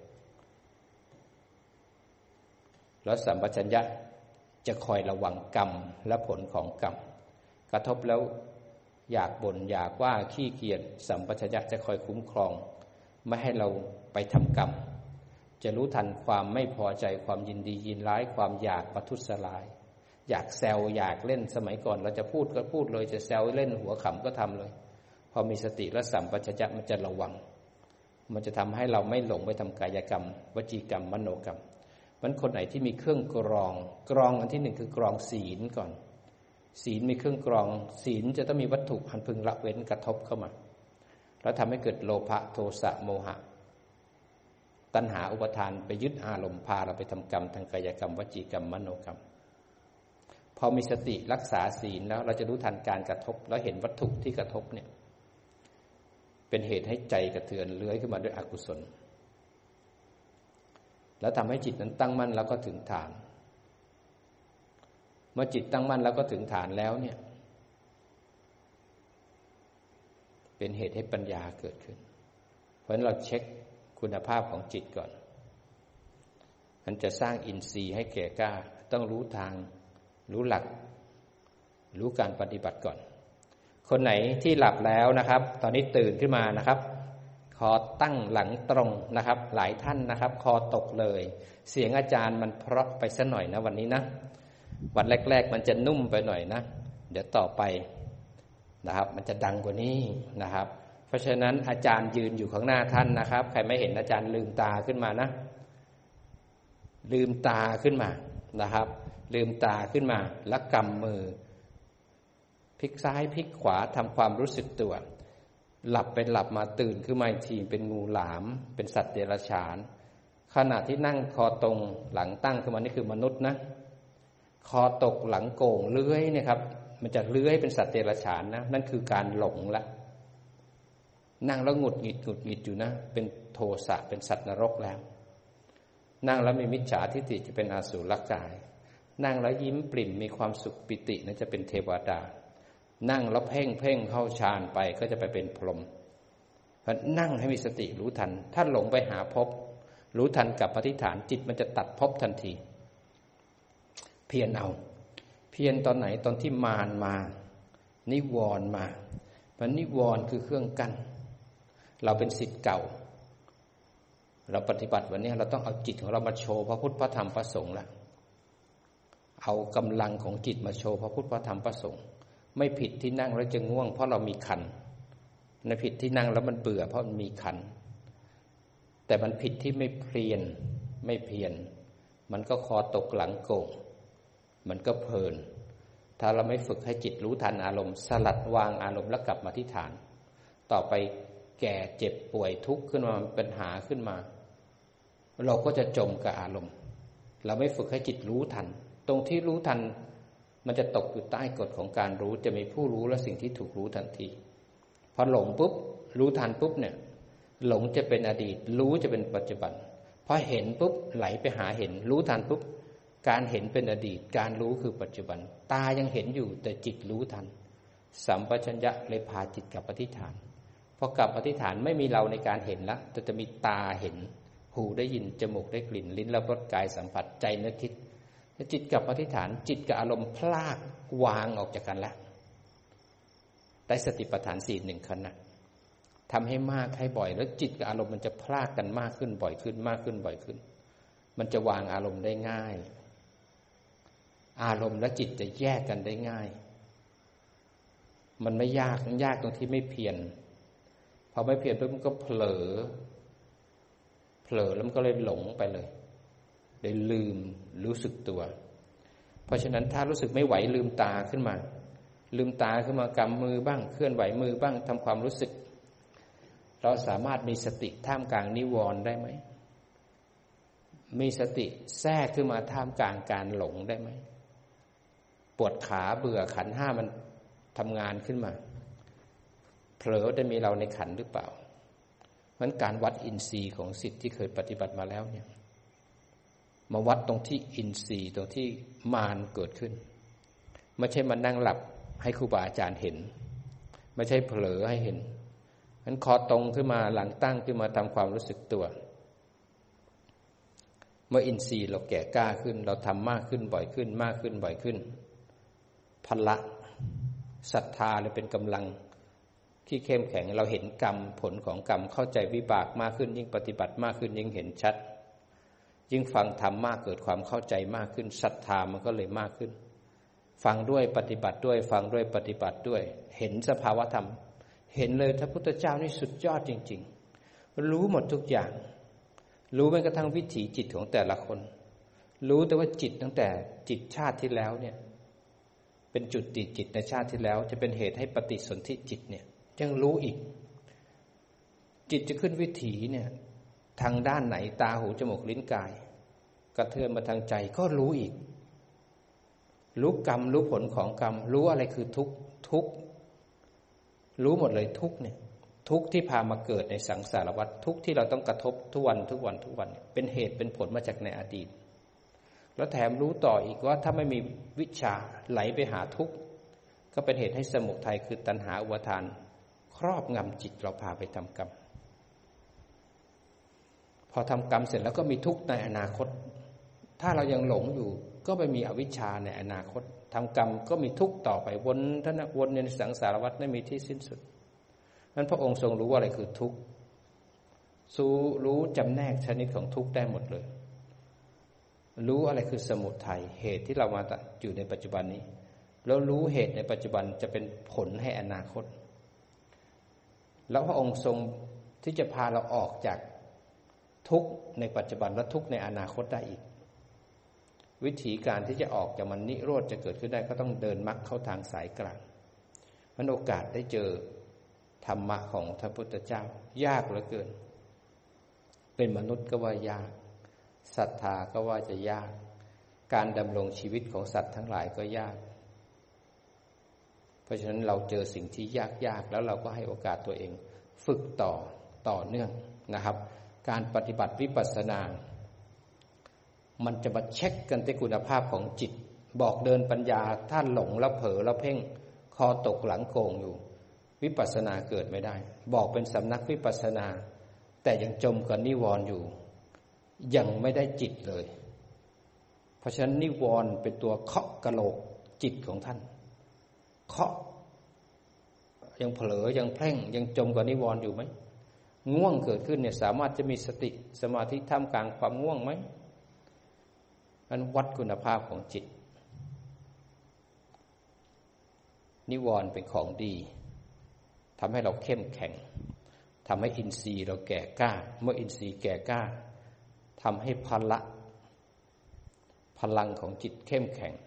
[SPEAKER 1] แล้วสัมปชัญญะจะคอยระวังกรรมและผลของกรรมกระทบแล้วอยากบ่นอยากว่าขี้เกียจสัมปชัญญะจะคอยคุ้มครองไม่ให้เราไปทำกรรมจะรู้ทันความไม่พอใจความยินดียินร้ายความอยากประทุษร้ายอยากแซวอยากเล่นสมัยก่อนเราจะพูดก็พูดเลยจะแซวเล่นหัวขำก็ทำเลยพอมีสติและสัมปชัญญะมันจะระวังมันจะทำให้เราไม่หลงไปทำกายกรรมวจีกรรมมโนกรรมมันคนไหนที่มีเครื่องกรองอันที่หนึ่งคือกรองศีลก่อนศีลมีเครื่องกรองศีลจะต้องมีวัตถุอันพึงละเว้นกระทบเข้ามาแล้วทำให้เกิดโลภะโทสะโมหะตัณหาอุปทานไปยึดอารมณ์พาเราไปทำกรรมทางกายกรรมวจีกรรมมโนกรรมพอมีสติรักษาศีลแล้วเราจะรู้ทันการกระทบแล้วเห็นวัตถุที่กระทบเนี่ยเป็นเหตุให้ใจกระเทือนเลื้อยขึ้นมาด้วยอกุศลแล้วทำให้จิตนั้นตั้งมั่นแล้วก็ถึงฐานเมื่อจิตตั้งมั่นแล้วก็ถึงฐานแล้วเนี่ยเป็นเหตุให้ปัญญาเกิดขึ้นเพราะฉะนั้นเราเช็คคุณภาพของจิตก่อนมันจะสร้างอินทรีย์ให้แก่กล้าต้องรู้ทางรู้หลักรู้การปฏิบัติก่อนคนไหนที่หลับแล้วนะครับตอนนี้ตื่นขึ้นมานะครับคอตั้งหลังตรงนะครับหลายท่านนะครับคอตกเลยเสียงอาจารย์มันเพราะไปซะหน่อยนะวันนี้นะวันแรกๆมันจะนุ่มไปหน่อยนะเดี๋ยวต่อไปนะครับมันจะดังกว่านี้นะครับเพราะฉะนั้นอาจารย์ยืนอยู่ข้างหน้าท่านนะครับใครไม่เห็นอาจารย์ลืมตาขึ้นมานะลืมตาขึ้นมานะครับลืมตาขึ้นมาแล้วกำมือพลิกซ้ายพลิกขวาทำความรู้สึกตัวหลับเป็นหลับมาตื่นขึ้นมาอีกทีเป็นงูหลามเป็นสัตว์เดรัจฉานขณะที่นั่งคอตรงหลังตั้งขึ้นมานี่คือมนุษย์นะคอตกหลังโก่งเลื้อยเนี่ยครับมันจะเลื้อยเป็นสัตว์เดรัจฉานนะนั่นคือการหลงละนั่งแล้วหงุดหงิดอยู่นะเป็นโทสะเป็นสัตว์นรกแล้วนั่งแล้วมีมิจฉาทิฏฐิจะเป็นอสุรกายนั่งแล้วยิ้มปริ่มมีความสุขปิตินั่นจะเป็นเทวดานั่งแล้วเพ่งเข้าฌานไปก็จะไปเป็นพรหมเพราะนั่งให้มีสติรู้ทันถ้าหลงไปหาภพรู้ทันกับปฏิฐานจิตมันจะตัดภพทันทีเพียรเอาเพียรตอนไหนตอนที่มารมานิวรณ์มามันนิวรณ์คือเครื่องกั้นเราเป็นศิษย์เก่าเราปฏิบัติวันนี้เราต้องเอาจิตของเรามาโชว์พระพุทธพระธรรมพระสงฆ์ละเอากำลังของจิตมาโชว์พระพุทธพระธรรมพระสงฆ์ไม่ผิดที่นั่งแล้วจะง่วงเพราะเรามีขันธ์ไม่ผิดที่นั่งแล้วมันเบื่อเพราะมันมีขันธ์แต่มันผิดที่ไม่เพียรมันก็คอตกหลังโก่งมันก็เพลินถ้าเราไม่ฝึกให้จิตรู้ทันอารมณ์สลัดวางอารมณ์แล้วกลับมาที่ฐานต่อไปแก่เจ็บป่วยทุกข์ขึ้นมาปัญหาขึ้นมาเราก็จะจมกับอารมณ์เราไม่ฝึกให้จิตรู้ทันตรงที่รู้ทันมันจะตกอยู่ใต้กฎของการรู้จะมีผู้รู้และสิ่งที่ถูกรู้ทันทีพอหลงปุ๊บรู้ทันปุ๊บเนี่ยหลงจะเป็นอดีตรู้จะเป็นปัจจุบันพอเห็นปุ๊บไหลไปหาเห็นรู้ทันปุ๊บการเห็นเป็นอดีตการรู้คือปัจจุบันตายังเห็นอยู่แต่จิตรู้ทันสัมปชัญญะเลยพาจิตกลับอธิษฐานพอกลับอธิษฐานไม่มีเราในการเห็นละแต่จะมีตาเห็นหูได้ยินจมูกได้กลิ่นลิ้นรับรสกายสัมผัสใจนึกคิดจิตกลับอธิษฐานจิตกับอารมณ์พลากวางออกจากกันแล้วได้สติปัฏฐาน4 1ขณะทำให้มากให้บ่อยแล้วจิตกับอารมณ์มันจะพลากกันมากขึ้นบ่อยขึ้นมากขึ้นบ่อยขึ้นมันจะวางอารมณ์ได้ง่ายอารมณ์และจิตจะแยกกันได้ง่ายมันไม่ยากตรงที่ไม่เพียรพอไม่เพียรปุ๊บมันก็เผลอแล้วมันก็เลยหลงไปเลยลืมรู้สึกตัวเพราะฉะนั้นถ้ารู้สึกไม่ไหวลืมตาขึ้นมากำมือบ้างเคลื่อนไหวมือบ้างทำความรู้สึกเราสามารถมีสติท่ามกลางนิวรณ์ได้ไหมมีสติแทรกขึ้นมาท่ามกลางการหลงได้ไหมปวดขาเบื่อขันธ์ 5มันทำงานขึ้นมาเผลอได้มีเราในขันธ์หรือเปล่ามันการวัดอินทรีย์ของศิษย์ที่เคยปฏิบัติมาแล้วเนี่ยมาวัดตรงที่อินทรีย์ตรงที่มารเกิดขึ้นไม่ใช่มานั่งหลับให้ครูบาอาจารย์เห็นไม่ใช่เผลอให้เห็นงั้นคอตรงขึ้นมาหลังตั้งขึ้นมาทำความรู้สึกตัวเมื่ออินทรีย์เราแก่กล้าขึ้นเราทำมากขึ้นบ่อยขึ้นมากขึ้นบ่อยขึ้นพละศรัทธาเลยเป็นกำลังที่เข้มแข็งเราเห็นกรรมผลของกรรมเข้าใจวิบากมากขึ้นยิ่งปฏิบัติมากขึ้นยิ่งเห็นชัดยิ่งฟังธรรมมากเกิดความเข้าใจมากขึ้นศรัทธามันก็เลยมากขึ้นฟังด้วยปฏิบัติด้วยฟังด้วยปฏิบัติด้วยเห็นสภาวะธรรมเห็นเลยพระพุทธเจ้านี่สุดยอดจริงๆรู้หมดทุกอย่างรู้แม้กระทั่งวิถีจิตของแต่ละคนรู้แต่ว่าจิตตั้งแต่จิตชาติที่แล้วเนี่ยเป็นจุดติดจิตในชาติที่แล้วจะเป็นเหตุให้ปฏิสนธิจิตเนี่ยยังรู้อีกจิตจะขึ้นวิถีเนี่ยทางด้านไหนตาหูจมูกลิ้นกายกระเทือนมาทางใจก็รู้อีกรู้กรรมรู้ผลของกรรมรู้อะไรคือทุกข์รู้หมดเลยทุกข์เนี่ยทุกข์ที่พามาเกิดในสังสารวัฏทุกข์ที่เราต้องกระทบทุกวันเป็นเหตุเป็นผลมาจากในอดีตแล้วแถมรู้ต่ออีกว่าถ้าไม่มีวิชาไหลไปหาทุกข์ก็เป็นเหตุให้สมุทัยคือตัณหาอุปาทานครอบงำจิตเราพาไปทำกรรมพอทำกรรมเสร็จแล้วก็มีทุกข์ในอนาคตถ้าเรายังหลงอยู่ก็ไปมีอวิชชาในอนาคตทำกรรมก็มีทุกข์ต่อไปวนในสังสารวัฏไม่มีที่สิ้นสุดนั้นพระองค์ทรงรู้ว่าอะไรคือทุกข์รู้จำแนกชนิดของทุกข์ได้หมดเลยรู้อะไรคือสมุทัยเหตุที่เรามาอยู่ในปัจจุบันนี้แล้วรู้เหตุในปัจจุบันจะเป็นผลให้อนาคตแล้วพระองค์ทรงที่จะพาเราออกจากทุกข์ในปัจจุบันและทุกข์ในอนาคตได้อีกวิธีการที่จะออกจากมันนิโรธจะเกิดขึ้นได้ก็ต้องเดินมรรคเข้าทางสายกลางมันโอกาสได้เจอธรรมะของพระพุทธเจ้ายากเหลือเกินเป็นมนุษย์ก็ว่ายากศรัทธาก็ว่าจะยากการดำรงชีวิตของสัตว์ทั้งหลายก็ยากเพราะฉะนั้นเราเจอสิ่งที่ยากแล้วเราก็ให้โอกาสตัวเองฝึกต่อเนื่องนะครับการปฏิบัติวิปัสสนามันจะมาเช็คกันที่คุณภาพของจิตบอกเดินปัญญาถ้าหลงแล้วเผลอแล้วเพ่งคอตกหลังโก่งอยู่วิปัสสนาเกิดไม่ได้บอกเป็นสำนักวิปัสสนาแต่ยังจมกับนิวรณ์อยู่ยังไม่ได้จิตเลยเพราะฉะนั้นนิวรณ์เป็นตัวเคาะกะโหลกจิตของท่านเคาะยังเผลอยังเพ่งยังจมกับนิวรณ์อยู่ไหมง่วงเกิดขึ้นเนี่ยสามารถจะมีสติสมาธิท่ามกลางความง่วงไหมมันวัดคุณภาพของจิตนิวรณ์เป็นของดีทำให้เราเข้มแข็งทำให้อินทรีย์เราแก่กล้าเมื่ออินทรีย์แก่กล้าทำให้พลังของจิตเข้มแข็ง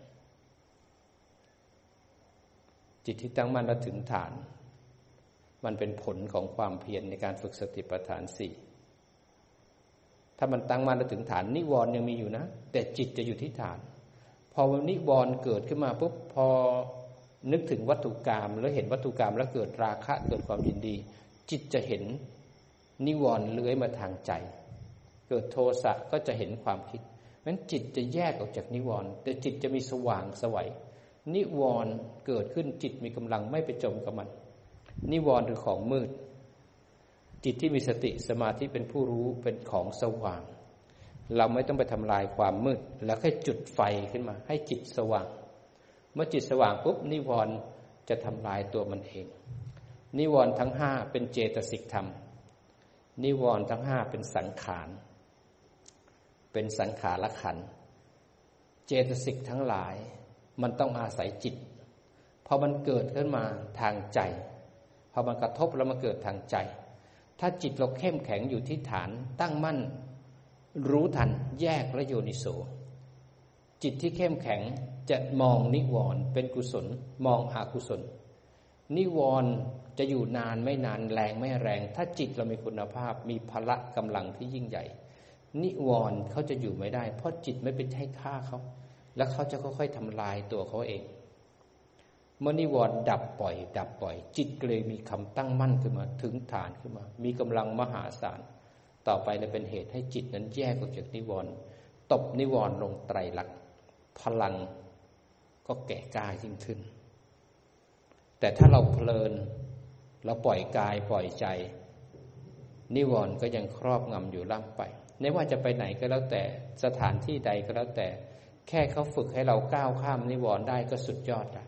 [SPEAKER 1] จิตที่ตั้งมั่นและถึงฐานมันเป็นผลของความเพียรในการฝึกสติปัฏฐานสี่ถ้ามันตั้งมั่นและถึงฐานนิวรณ์ยังมีอยู่นะแต่จิตจะอยู่ที่ฐานพอนิวรณ์เกิดขึ้นมาปุ๊บพอนึกถึงวัตถุกรรมแล้วเห็นวัตถุกรรมแล้วเกิดราคะเกิดความยินดีจิตจะเห็นนิวรณ์เลื้อยมาทางใจเกิดโทสะก็จะเห็นความคิดงั้นจิตจะแยกออกจากนิวรณ์แต่จิตจะมีสว่างไสวนิวรณ์เกิดขึ้นจิตมีกำลังไม่ไปจมกับมันนิวรณ์คือของมืดจิตที่มีสติสมาธิเป็นผู้รู้เป็นของสว่างเราไม่ต้องไปทำลายความมืดแล้วแค่จุดไฟขึ้นมาให้จิตสว่างเมื่อจิตสว่างปุ๊บนิวรณ์จะทำลายตัวมันเองนิวรณ์ทั้งห้าเป็นเจตสิกธรรมนิวรณ์ทั้งห้าเป็นสังขารเป็นสังขารขันธ์เจตสิกทั้งหลายมันต้องอาศัยจิตพอมันเกิดขึ้นมาทางใจพอมันกระทบแล้วมันเกิดทางใจถ้าจิตเราเข้มแข็งอยู่ที่ฐานตั้งมั่นรู้ทันแยกและโยนิโสจิตที่เข้มแข็งจะมองนิวรณ์เป็นกุศลมองอกุศลนิวรณ์จะอยู่นานไม่นานแรงไม่แรงถ้าจิตเรามีคุณภาพมีพละกำลังที่ยิ่งใหญ่นิวรณ์เขาจะอยู่ไม่ได้เพราะจิตไม่ไปให้ฆ่าเขาแล้วเขาจะค่อยๆทำลายตัวเขาเองเมื่อนิวรณ์ดับปล่อยจิตเลยมีคำตั้งมั่นขึ้นมาถึงฐานขึ้นมามีกำลังมหาศาลต่อไปเลยเป็นเหตุให้จิตนั้นแยกออกจากนิวรณ์ตบนิวรณ์ลงไตรลักษณ์พลังก็แก่กล้ายิ่งขึ้นแต่ถ้าเราเพลินเราปล่อยกายปล่อยใจนิวรณ์ก็ยังครอบงำอยู่ล่ำไปไม่ว่าจะไปไหนก็แล้วแต่สถานที่ใดก็แล้วแต่แค่เขาฝึกให้เราก้าวข้ามนิวรณ์ได้ก็สุดยอดแล้ว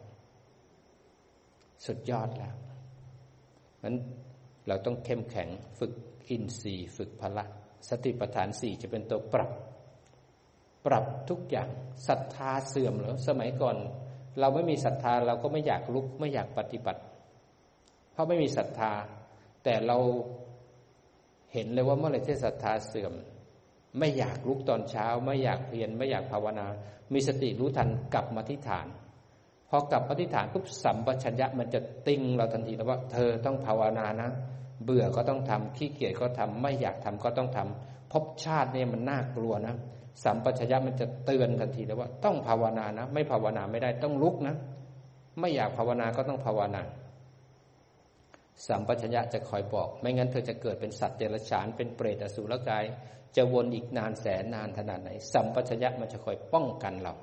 [SPEAKER 1] งั้นเราต้องเข้มแข็งฝึกอินทรีย์ฝึกพละสติปัฏฐานสี่จะเป็นตัวปรับทุกอย่างศรัทธาเสื่อมแล้วสมัยก่อนเราไม่มีศรัทธาเราก็ไม่อยากลุกไม่อยากปฏิบัติเพราะไม่มีศรัทธาแต่เราเห็นเลยว่าเมื่อไหร่ที่ศรัทธาเสื่อมไม่อยากลุกตอนเช้าไม่อยากเพียรไม่อยากภาวนามีสติรู้ทันกลับมาที่ฐานพอกลับมาที่ฐานปุ๊บสัมปชัญญะมันจะติ้งเราทันทีแล้วว่าเธอต้องภาวนานะเบื่อก็ต้องทำขี้เกียจก็ทำไม่อยากทำก็ต้องทำภพชาติเนี่ยมันน่ากลัวนะสัมปชัญญะมันจะเตือนทันทีแล้วว่าต้องภาวนานะไม่ภาวนาไม่ได้ต้องลุกนะไม่อยากภาวนาก็ต้องภาวนาสัมปชัญญะจะคอยบอกไม่งั้นเธอจะเกิดเป็นสัตว์เดรัจฉานเป็นเปรตอสุรกายจะวนอีกนานแสนนานขนาดไหนสัมปชัญญะมันจะคอยป้องกันเรา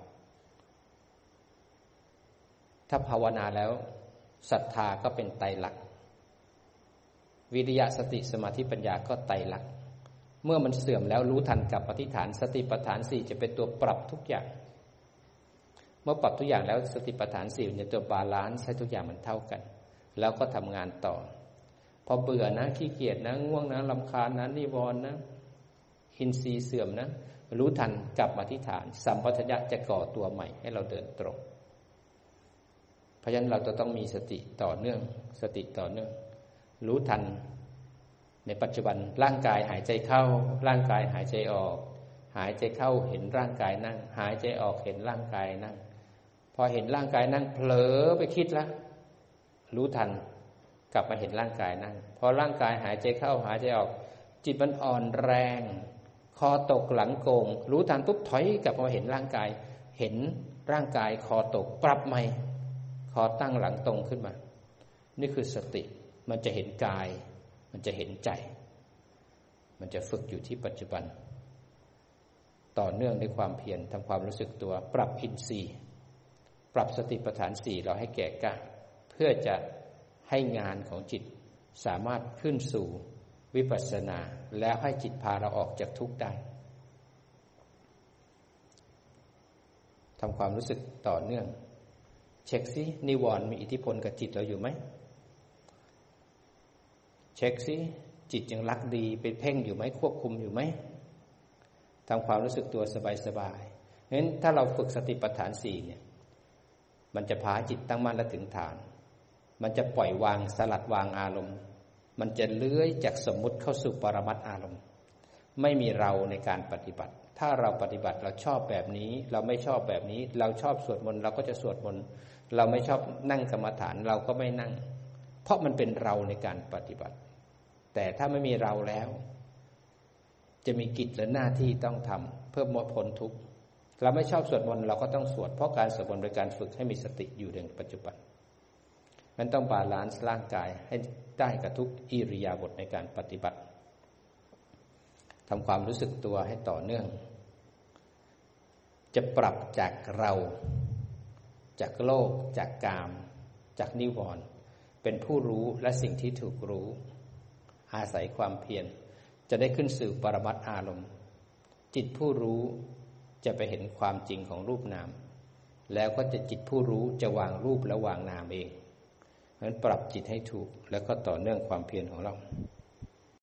[SPEAKER 1] ถ้าภาวนาแล้วศรัทธาก็เป็นไตรลักษณ์วิริยะสติสมาธิปัญญาก็ไตรลักษณ์เมื่อมันเสื่อมแล้วรู้ทันกับปฏิฐานสติปัฏฐานสี่จะเป็นตัวปรับทุกอย่างเมื่อปรับทุกอย่างแล้วสติปัฏฐานสี่จะตัวบาลานซ์ให้ทุกอย่างมันเท่ากันแล้วก็ทำงานต่อพอเบื่อนะขี้เกียจนะง่วงนะรำคาญนะนิวรณ์นะอินทรีย์เสื่อมนะรู้ทันกลับมาที่ฐานสัมปชัญญะจะก่อตัวใหม่ให้เราเดินตรงเพราะฉะนั้นเราจะต้องมีสติต่อเนื่องรู้ทันในปัจจุบันร่างกายหายใจเข้าร่างกายหายใจออกหายใจเข้าเห็นร่างกายนั่งหายใจออกเห็นร่างกายนั่งพอเห็นร่างกายนั่งเผลอไปคิดแล้วรู้ทันกลับมาเห็นร่างกายนั่งพอร่างกายหายใจเข้าหายใจออกจิตมันอ่อนแรงคอตกหลังโกงรู้ทันปุ๊บถอยกลับมาเห็นร่างกายเห็นร่างกายคอตกปรับใหม่คอตั้งหลังตรงขึ้นมานี่คือสติมันจะเห็นกายมันจะเห็นใจมันจะฝึกอยู่ที่ปัจจุบันต่อเนื่องด้วยความเพียรทำความรู้สึกตัวปรับอินทรีย์ปรับสติปัฏฐานสี่เราให้แก่กล้าเพื่อจะให้งานของจิตสามารถขึ้นสู่วิปัสสนาแล้วให้จิตพาเราออกจากทุกข์ได้ทำความรู้สึกต่อเนื่องเช็คซินิวรณ์มีอิทธิพลกับจิตเราอยู่ไหมเช็คซิจิตยังรักดีเป็นเพ่งอยู่ไหมควบคุมอยู่ไหมทำความรู้สึกตัวสบายๆงั้นถ้าเราฝึกสติปัฏฐานสี่เนี่ยมันจะพาจิตตั้งมั่นและถึงฐานมันจะปล่อยวางสลัดวางอารมณ์มันจะเลื้อยจากสมมุติเข้าสู่ปรมัตถ์อารมณ์ไม่มีเราในการปฏิบัติถ้าเราปฏิบัติเราชอบแบบนี้เราไม่ชอบแบบนี้เราชอบสวดมนต์เราก็จะสวดมนต์เราไม่ชอบนั่งกรรมฐานเราก็ไม่นั่งเพราะมันเป็นเราในการปฏิบัติแต่ถ้าไม่มีเราแล้วจะมีกิจและหน้าที่ต้องทำเพื่อพ้นทุกข์เราไม่ชอบสวดมนต์เราก็ต้องสวดเพราะการสวดมนต์เป็นการฝึกให้มีสติอยู่ในปัจจุบันมันต้องบาลานซ์ร่างกายให้ได้กับทุกอิริยาบถในการปฏิบัติทำความรู้สึกตัวให้ต่อเนื่องจะปรับจากเราจากโลกจากกามจากนิวรณ์เป็นผู้รู้และสิ่งที่ถูกรู้อาศัยความเพียรจะได้ขึ้นสู่ปรมัตถ์อารมณ์จิตผู้รู้จะไปเห็นความจริงของรูปนามแล้วก็จะจิตผู้รู้จะวางรูปและวางนามเองเพราะฉะนั้นปรับจิตให้ถูกแล้วก็ต่อเนื่องความเพียรของเรา